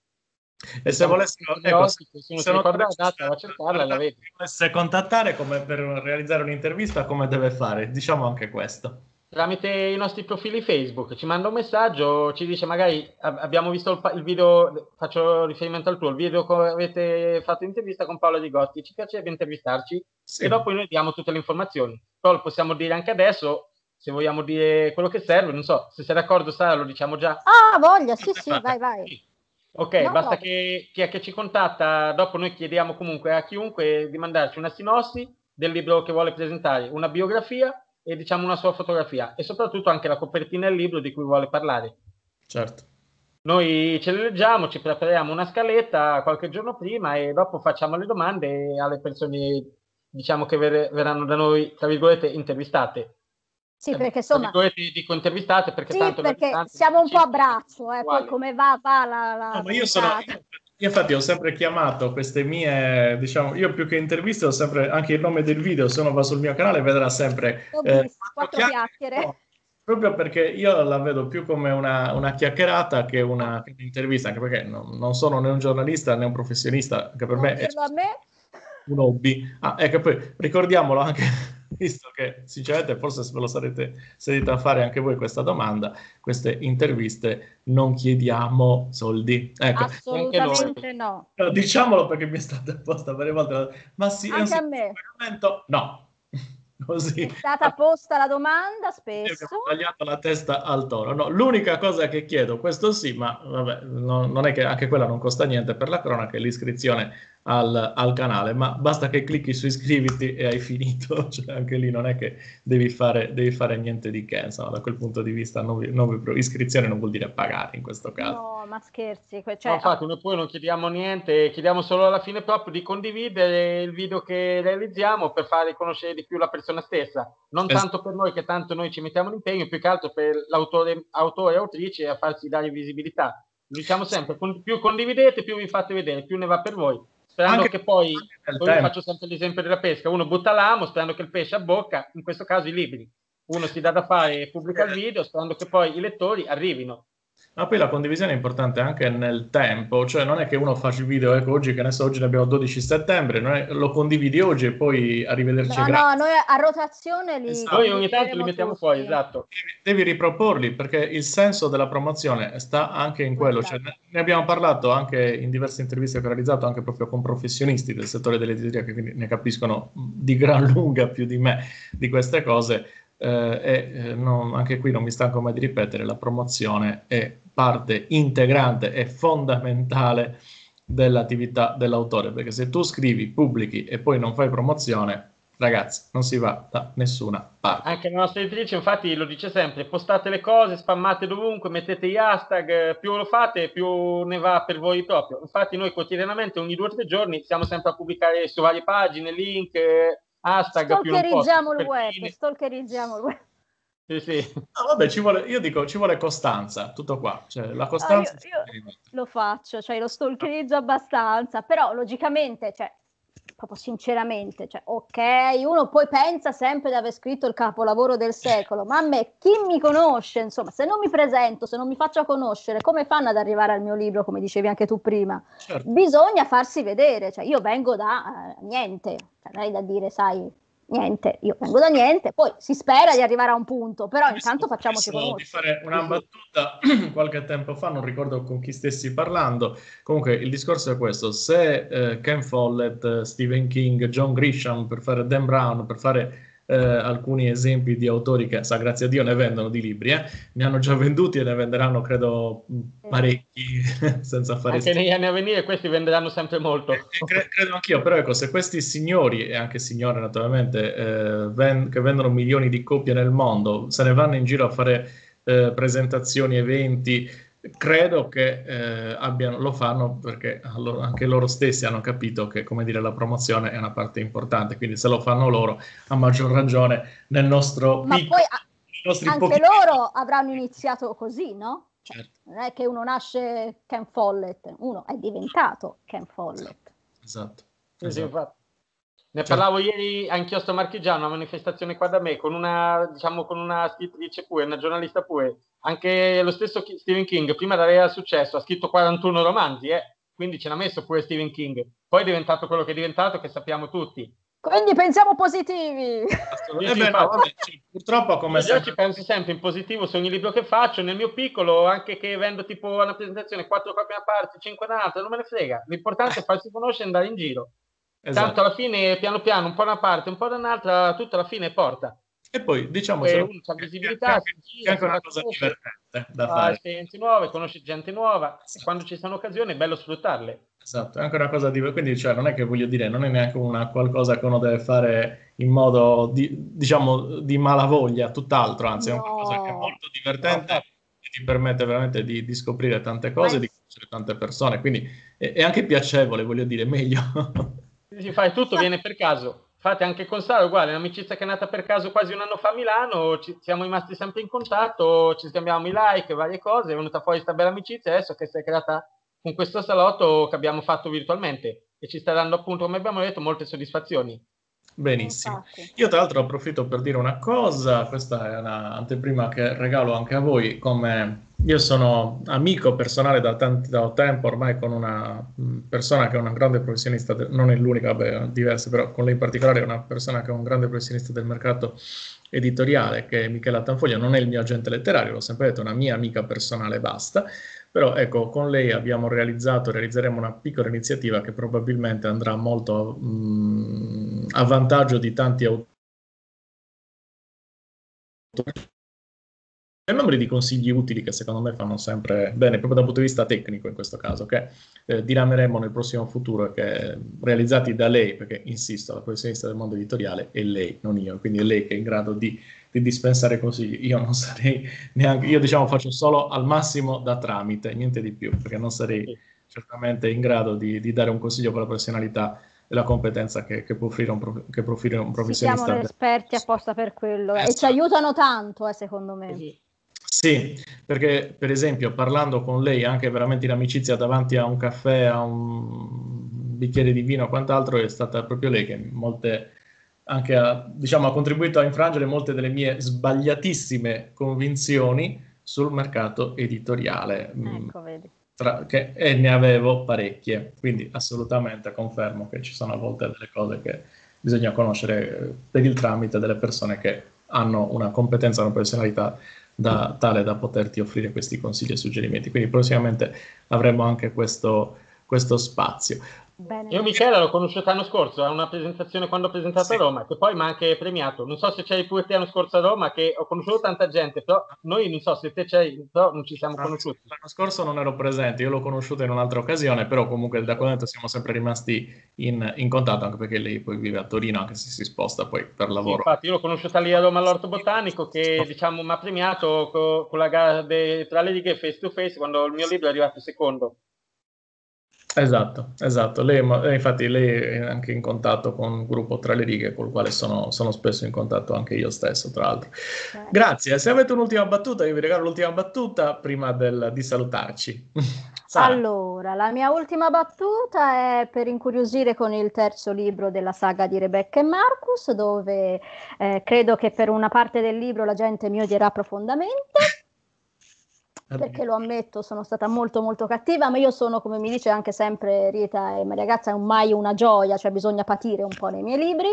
E se volessero, ecco, se, se uno se si ricorda la data, va a cercarla e la vede. Se volesse contattare come per realizzare un'intervista, come deve fare? Diciamo anche questo. Tramite i nostri profili Facebook, ci manda un messaggio, ci dice magari abbiamo visto il, il video, faccio riferimento al tuo, il video che avete fatto intervista con Paolo Di Gotti, ci piacerebbe intervistarci, sì. E dopo noi diamo tutte le informazioni. Poi lo possiamo dire anche adesso, se vogliamo dire quello che serve, non so, se sei d'accordo Sara lo diciamo già. Ah, voglia, sì sì, vai vai. Sì. Ok, no, basta no. che chi è che ci contatta, dopo noi chiediamo comunque a chiunque di mandarci una sinossi del libro che vuole presentare, una biografia e diciamo una sua fotografia e soprattutto anche la copertina del libro di cui vuole parlare. Certo. Noi ce le leggiamo, ci prepariamo una scaletta qualche giorno prima e dopo facciamo le domande alle persone, diciamo, che ver- verranno da noi, tra virgolette, intervistate. Sì, perché insomma... Tra virgolette dico intervistate perché sì, tanto... perché siamo un po' a braccio, eh, poi come va, va la... la no, ma io sono... Io, io infatti ho sempre chiamato queste mie, diciamo, io più che interviste ho sempre, anche il nome del video, se uno va sul mio canale vedrà sempre... Ho eh, visto, quattro chiacchiere. chiacchiere. No, proprio perché io la vedo più come una, una chiacchierata che una, che un'intervista, anche perché non, non sono né un giornalista né un professionista, che per non me è a me. un hobby. Ah, ecco, poi ricordiamolo anche, visto che sinceramente forse ve lo sarete sentito a fare anche voi questa domanda, queste interviste non chiediamo soldi. Ecco, assolutamente no. no. Diciamolo perché mi è stata posta varie volte, ma sì, anche è a me. No. Così. È stata posta la domanda spesso. Abbiamo tagliato la testa al toro. No, l'unica cosa che chiedo, questo sì, ma vabbè, no, non è che anche quella non costa niente per la cronaca, è l'iscrizione al, al canale, ma basta che clicchi su iscriviti e hai finito. Cioè, anche lì non è che devi fare, devi fare niente di che, insomma, da quel punto di vista non vi, non vi, iscrizione non vuol dire pagare in questo caso. No, ma scherzi. Cioè, no, infatti noi poi non chiediamo niente, chiediamo solo alla fine proprio di condividere il video che realizziamo per fare conoscere di più la persona stessa, non es- tanto per noi che tanto noi ci mettiamo l'impegno, più che altro per l'autore autore e autrice a farsi dare visibilità. Lo diciamo sempre, più condividete più vi fate vedere, più ne va per voi, sperando anche, che poi, poi faccio sempre l'esempio della pesca, uno butta l'amo sperando che il pesce abbocca, in questo caso i libri, uno si dà da fare e pubblica il video sperando che poi i lettori arrivino. Ma poi la condivisione è importante anche nel tempo, cioè non è che uno faccia il video, ecco oggi che ne so, oggi ne abbiamo dodici settembre, non è, lo condividi oggi e poi arrivederci. No, no, noi a rotazione li esatto. Noi ogni tanto li mettiamo tutti. Fuori, esatto. Devi, devi riproporli perché il senso della promozione sta anche in quello, cioè, ne abbiamo parlato anche in diverse interviste che ho realizzato anche proprio con professionisti del settore dell'editoria che quindi ne capiscono di gran lunga più di me di queste cose. Eh, e eh, non, anche qui non mi stanco mai di ripetere, la promozione è parte integrante e fondamentale dell'attività dell'autore, perché se tu scrivi, pubblichi e poi non fai promozione, ragazzi, non si va da nessuna parte. Anche la nostra editrice infatti lo dice sempre, postate le cose, spammate dovunque, mettete gli hashtag, più lo fate più ne va per voi proprio. Infatti noi quotidianamente ogni due o tre giorni stiamo sempre a pubblicare su varie pagine, link, hashtag, stalkerizziamo il web, stalkerizziamo il web. Sì, sì. No, vabbè, ci vuole, io dico, ci vuole costanza, tutto qua. Cioè, la costanza... Ah, io, io lo faccio, cioè lo stalkerizzo abbastanza, però logicamente, cioè, proprio sinceramente, cioè, ok, uno poi pensa sempre di aver scritto il capolavoro del secolo, ma a me, chi mi conosce, insomma, se non mi presento, se non mi faccio conoscere, come fanno ad arrivare al mio libro, come dicevi anche tu prima? Certo. Bisogna farsi vedere, cioè io vengo da uh, niente, cioè, non è da dire, sai, niente, io vengo da niente, poi si spera di arrivare a un punto, però mi intanto facciamoci conoscere. Di fare una battuta qualche tempo fa, non ricordo con chi stessi parlando, comunque il discorso è questo, se eh, Ken Follett, Stephen King, John Grisham, per fare Dan Brown, per fare eh, alcuni esempi di autori che, sa grazie a Dio, ne vendono di libri, eh, ne hanno già venduti e ne venderanno credo parecchi senza fare anche negli anni a venire questi venderanno sempre molto. Cre- credo anch'io, però ecco, se questi signori e anche signore naturalmente eh, ven- che vendono milioni di copie nel mondo se ne vanno in giro a fare eh, presentazioni, eventi, credo che eh, abbiano, lo fanno perché loro, anche loro stessi hanno capito che, come dire, la promozione è una parte importante, quindi se lo fanno loro a maggior ragione nel nostro ma piccolo, poi a- anche pochi... loro avranno iniziato così, no? certo. Non è che uno nasce Ken Follett, uno è diventato Ken Follett. Esatto. Sì, esatto. sì, infatti. Ne Certo. parlavo ieri anch'io a sto Marchigiano, una manifestazione qua da me, con una, diciamo, con una scrittrice pure, una giornalista pure. Anche lo stesso Stephen King, prima di avere successo, ha scritto quarantuno romanzi, eh? Quindi ce l'ha messo pure Stephen King. Poi è diventato quello che è diventato, che sappiamo tutti. Quindi pensiamo positivi. Eh beh, no, vabbè, cioè, purtroppo come Io già sempre... ci penso sempre in positivo su ogni libro che faccio, nel mio piccolo, anche che vendo tipo una presentazione, quattro copie da parte, cinque da un'altra, non me ne frega. L'importante è farsi conoscere e andare in giro. Esatto. Tanto alla fine, piano piano, un po' da una parte, un po' da un'altra, tutto alla fine porta. E poi E diciamocelo, uno c'ha che- che- visibilità, che- si che è gira, anche si una fa cosa conoscere, divertente da fa fare. esperienze nuove, conosce gente nuova, e Esatto. quando ci sono occasioni è bello sfruttarle. Esatto, è anche una cosa divertente, quindi cioè, non è che voglio dire, non è neanche una qualcosa che uno deve fare in modo, di, diciamo, di malavoglia, tutt'altro, anzi è un qualcosa che è No, molto No, divertente infatti. e ti permette veramente di, di scoprire tante Ma cose, di inf- conoscere tante persone, quindi è, è anche piacevole, voglio dire, meglio. Si fa tutto, viene per caso. Infatti anche con Sara uguale, un'amicizia che è nata per caso quasi un anno fa a Milano, ci, siamo rimasti sempre in contatto, ci scambiamo i like, varie cose, è venuta fuori questa bella amicizia adesso che si è creata con questo salotto che abbiamo fatto virtualmente e ci sta dando appunto, come abbiamo detto, molte soddisfazioni. Benissimo. infatti. Io tra l'altro approfitto per dire una cosa, questa è una anteprima che regalo anche a voi, come io sono amico personale da tanto tempo ormai con una mh, persona che è una grande professionista, de- non è l'unica, vabbè, diverse, però con lei in particolare è una persona che è un grande professionista del mercato editoriale, che è Michela Tanfoglia, non è il mio agente letterario, l'ho sempre detto, è una mia amica personale e basta. Però ecco, con lei abbiamo realizzato, realizzeremo una piccola iniziativa che probabilmente andrà molto mh, a vantaggio di tanti autori e numeri di consigli utili che secondo me fanno sempre bene, proprio dal punto di vista tecnico in questo caso, che eh, dirameremo nel prossimo futuro e che realizzati da lei, perché insisto, la professionista del mondo editoriale è lei, non io, quindi è lei che è in grado di, di dispensare consigli. Io non sarei neanche, io diciamo faccio solo al massimo da tramite, niente di più, perché non sarei Sì. certamente in grado di, di dare un consiglio con la professionalità e la competenza che, che può offrire un, prof, che può offrire un Si professionista. chiamano esperti apposta per quello eh, e ci Esatto. aiutano tanto, eh, secondo me. Sì. Sì, perché per esempio parlando con lei anche veramente in amicizia davanti a un caffè, a un bicchiere di vino o quant'altro, è stata proprio lei che molte, anche ha, diciamo, ha contribuito a infrangere molte delle mie sbagliatissime convinzioni sul mercato editoriale, mh, Ecco, vedi. tra- che, e ne avevo parecchie, quindi assolutamente confermo che ci sono a volte delle cose che bisogna conoscere eh, per il tramite delle persone che hanno una competenza, una professionalità da, tale da poterti offrire questi consigli e suggerimenti. Quindi prossimamente avremo anche questo, questo spazio. Bene, Io bene. Michela l'ho conosciuta l'anno scorso a una presentazione quando ho presentato Sì. a Roma, che poi mi ha anche premiato. Non so se c'eri pure te l'anno scorso a Roma, che ho conosciuto tanta gente, però noi non so se te c'eri, però non ci siamo L'anno conosciuti. l'anno scorso non ero presente, io l'ho conosciuta in un'altra occasione, però comunque da quel momento siamo sempre rimasti in, in contatto, anche perché lei poi vive a Torino, anche se si sposta poi per Sì, lavoro. infatti io l'ho conosciuta lì a Roma all'Orto Botanico, che diciamo mi ha premiato co- con la gara de- tra le righe face to face quando il mio libro è arrivato secondo. Esatto, esatto. Lei, ma- eh, infatti lei è anche in contatto con un gruppo Tra le righe, col quale sono, sono spesso in contatto anche io stesso, tra l'altro. Bene. Grazie. Se avete un'ultima battuta, io vi regalo l'ultima battuta prima del- di salutarci. Sara. Allora, la mia ultima battuta è per incuriosire con il terzo libro della saga di Rebecca e Marcus, dove eh, credo che per una parte del libro la gente mi odierà profondamente, perché lo ammetto, sono stata molto molto cattiva, ma io sono, come mi dice anche sempre Rita e Maria Grazia, un mai una gioia, cioè bisogna patire un po' nei miei libri.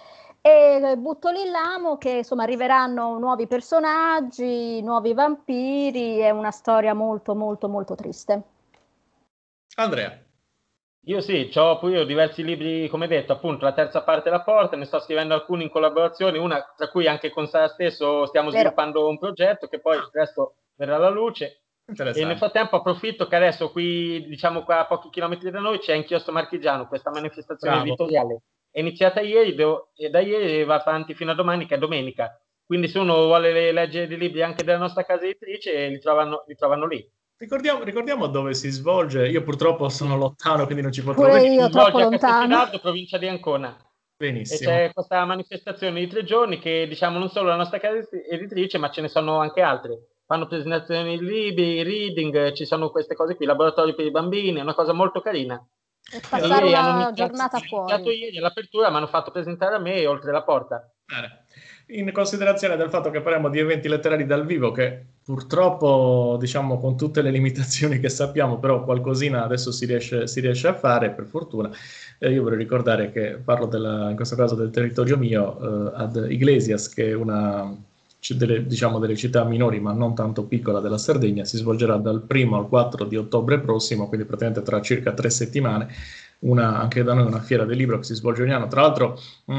E butto lì l'amo che insomma arriveranno nuovi personaggi, nuovi vampiri, è una storia molto molto molto triste. Andrea. Io sì, ho pure io diversi libri, come detto, appunto, la terza parte della porta, ne sto scrivendo alcuni in collaborazione, una tra cui anche con Sara stesso stiamo Vero. sviluppando un progetto che poi presto verrà alla luce. E nel frattempo approfitto che adesso qui, diciamo qua a pochi chilometri da noi, c'è Inchiostro Marchigiano, questa manifestazione Bravo. editoriale. È iniziata ieri devo, e da ieri va avanti fino a domani, che è domenica. Quindi se uno vuole leggere dei libri anche della nostra casa editrice, li trovano, li trovano lì. Ricordiamo, ricordiamo dove si svolge. Io purtroppo sono lontano, quindi non ci potrò Pure venire. io, Si troppo svolge a lontano. Castelfidardo, provincia di Ancona. E Benissimo. c'è questa manifestazione di tre giorni che diciamo non solo la nostra casa editrice, ma ce ne sono anche altre. fanno presentazioni di libri, reading, ci sono queste cose qui, laboratori per i bambini, è una cosa molto carina. E passare E hanno una iniziato- giornata hanno iniziato fuori. ieri all'apertura, mi hanno fatto presentare a me oltre la porta. Bene. In considerazione del fatto che parliamo di eventi letterari dal vivo, che purtroppo, diciamo, con tutte le limitazioni che sappiamo, però qualcosina adesso si riesce, si riesce a fare, per fortuna. Eh, io vorrei ricordare che parlo della, in questo caso del territorio mio, eh, ad Iglesias, che è una c- delle, diciamo, delle città minori, ma non tanto piccola della Sardegna, si svolgerà dal primo al quattro di ottobre prossimo, quindi praticamente tra circa tre settimane. Una, anche da noi una fiera del libro che si svolge ogni anno. Tra l'altro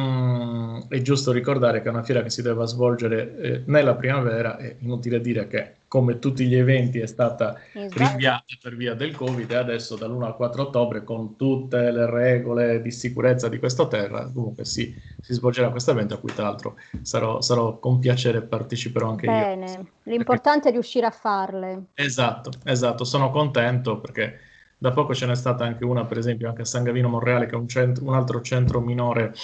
mh, è giusto ricordare che è una fiera che si deve svolgere eh, nella primavera, è inutile dire che come tutti gli eventi è stata Esatto. rinviata per via del Covid e adesso dall'primo al quattro ottobre con tutte le regole di sicurezza di questa terra, comunque sì, si svolgerà questo evento a cui tra l'altro sarò, sarò con piacere parteciperò anche io. Bene, l'importante è riuscire a farle. Esatto, esatto, sono contento perché da poco ce n'è stata anche una, per esempio, anche a San Gavino Monreale, che è un, centro, un altro centro minore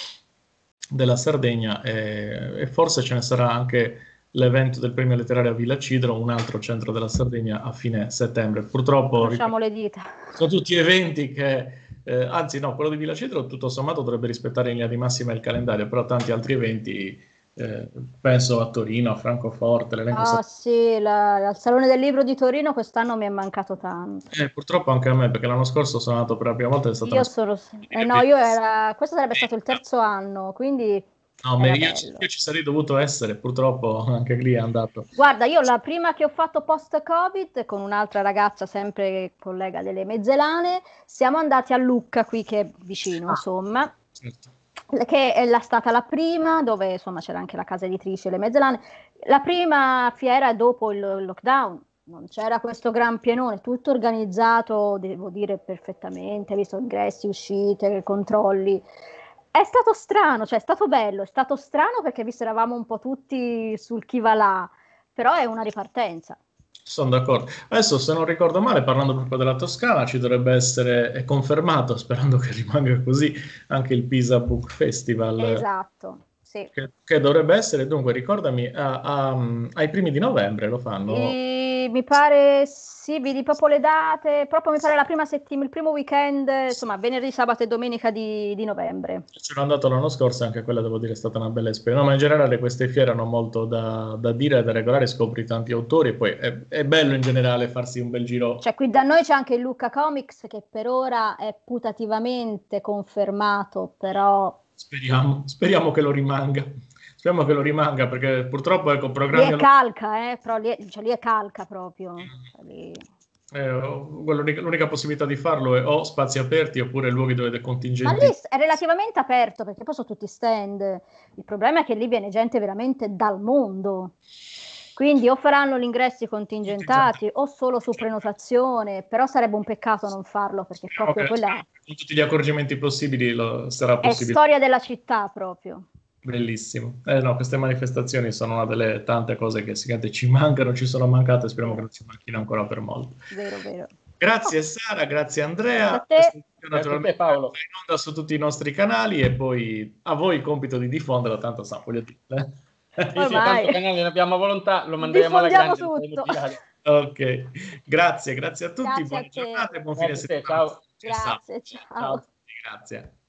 della Sardegna, e, e forse ce ne sarà anche l'evento del premio letterario a Villa Cidro, un altro centro della Sardegna a fine settembre. Purtroppo Facciamo le dita. sono tutti eventi che, eh, anzi no, quello di Villa Cidro tutto sommato dovrebbe rispettare in linea di massima il calendario, però tanti altri eventi... Eh, penso a Torino, a Francoforte, l'elenco Ah sì, la, il Salone del Libro di Torino quest'anno mi è mancato tanto. Eh, purtroppo anche a me, perché l'anno scorso sono andato per la prima volta, è stata Io una... sono... Eh no, io era... Questo sarebbe stato il terzo anno, quindi No, me- era io, ci- bello. io ci sarei dovuto essere, purtroppo anche lì è andato. Guarda, io la prima che ho fatto post-Covid con un'altra ragazza, sempre collega delle Mezzelane, siamo andati a Lucca, qui che è vicino, Ah, insomma, certo. che è la, stata la prima, dove insomma c'era anche la casa editrice Le Mezzelane, la prima fiera dopo il lockdown. Non c'era questo gran pienone, tutto organizzato, devo dire perfettamente, visto ingressi, uscite, controlli. È stato strano, cioè è stato bello, è stato strano perché visto eravamo un po' tutti sul chi va là, però è una ripartenza. Sono d'accordo. Adesso, se non ricordo male, parlando proprio della Toscana, ci dovrebbe essere, è confermato, sperando che rimanga così, anche il Pisa Book Festival, Esatto, sì. che, che dovrebbe essere, dunque, ricordami, a- a- ai primi di novembre lo fanno. E mi pare, sì, vedi proprio le date, proprio mi pare la prima settimana, il primo weekend, insomma, venerdì, sabato e domenica di, di novembre. C'ero andato l'anno scorso, anche quella devo dire è stata una bella esperienza. No, ma in generale queste fiere hanno molto da, da dire, da regolare, scopri tanti autori e poi è, è bello in generale farsi un bel giro. Cioè, qui da noi c'è anche il Lucca Comics che per ora è putativamente confermato, però Speriamo, speriamo che lo rimanga. Speriamo che lo rimanga perché purtroppo ecco lì programmi è calca, eh, però lì è, cioè, lì è calca proprio. Cioè, lì... eh, l'unica, l'unica possibilità di farlo è o spazi aperti oppure luoghi dove dei Ma contingenti. lì è relativamente aperto perché poi sono tutti stand. Il problema è che lì viene gente veramente dal mondo. Quindi o faranno gli ingressi contingentati o solo su prenotazione, però sarebbe un peccato non farlo perché Speriamo proprio che quella con tutti gli accorgimenti possibili lo, sarà è possibile. storia della città proprio. Bellissimo. Eh, no, queste manifestazioni sono una delle tante cose che sicuramente ci mancano, ci sono mancate, speriamo che non ci manchino ancora per molto. Vero, vero. Grazie Sara, grazie Andrea. A te. Questo video Grazie a naturalmente te, Paolo. va in onda su tutti i nostri canali e poi a voi il compito di diffonderlo, tanto sa, voglio dire. Sì, sì, Ormai. tanto canale ne abbiamo volontà, lo manderemo alla Diffondiamo grande. lo faremo tutto. girare. Ok, grazie, grazie a tutti, Grazie buona a te. giornata e buon fine Grazie a te, settimana. ciao. Ciao. Grazie, ciao. Ciao. Grazie.